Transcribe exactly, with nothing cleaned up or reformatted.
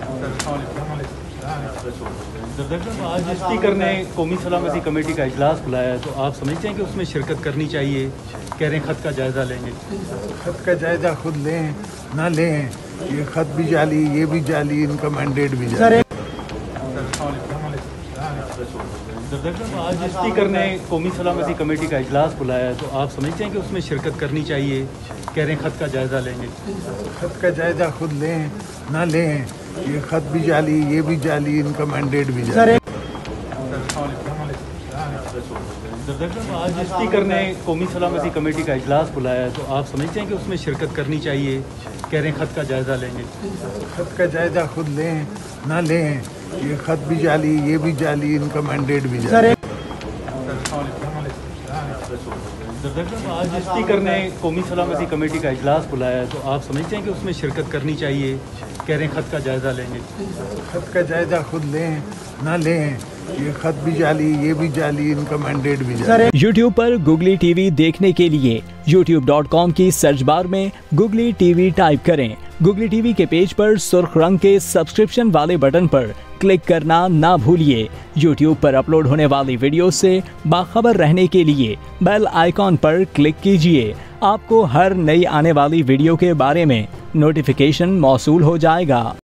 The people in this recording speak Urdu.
آج اسپیکر نے قومی سلامتی کمیٹی کا اجلاس بلایا ہے تو آپ سمجھتے ہیں کہ اس میں شرکت کرنی چاہیے؟ کہہ رہے ہیں خط کا جائزہ لیں گے۔ خط کا جائزہ خود لیں نہ لیں، یہ خط بھی جعلی، یہ بھی جعلی، ان کا مینڈیٹ بھی جعلی۔ آج اسپیکر نے قومی سلامتی کمیٹی کا اجلاس بلایا ہے تو آپ سمجھتے ہیں کہ اس میں شرکت کرنی چاہیے؟ کہہ رہے ہیں خط کا جائزہ لیں گے۔ خط کا جائزہ خود لیں نہ لیں، یہ خط بھی جعلی، یہ بھی جعلی، ان کا مینڈیٹ بھی جعلی۔ آج اسپیکر نے قومی سلامتی کمیٹی کا اجلاس بلایا ہے تو آپ سمجھتے ہیں کہ اس میں شرکت کرنی چاہیے؟ کہہ رہے ہیں خط کا جائزہ لیں گے۔ خط کا جائزہ خود لیں نہ لیں، یہ خط بھی جعلی، یہ بھی جعلی، ان کا مینڈیٹ بھی جعلی۔ آج اسپیکر نے قومی سلامتی کمیٹی کا اجلاس بلایا ہے تو آپ سمجھتے ہیں کہ اس میں شرکت کرنی چاہیے؟ کہہ رہے ہیں خط کا جائزہ لیں گے۔ خط کا جائزہ خود لیں نہ لیں، یہ خط بھی جعلی، یہ بھی جعلی، ان کا مینڈیٹ بھی جعلی۔ یوٹیوب پر گوگلی ٹی وی دیکھنے کے لیے یوٹیوب ڈاٹ کام کی سرچ بار میں گوگلی ٹی وی ٹائپ کریں۔ گوگلی ٹی وی کے پیج پر سرخ رنگ کے سبسکرپشن والے بٹن پر کلک کرنا نہ بھولیے۔ یوٹیوب پر اپلوڈ ہونے والی ویڈیو سے باخبر رہنے کے لیے بیل آئیکن پر کلک کیجیے۔ آپ کو ہر نئی آنے والی ویڈیو کے بارے میں نوٹیفیکیشن موصول ہو جائے گا۔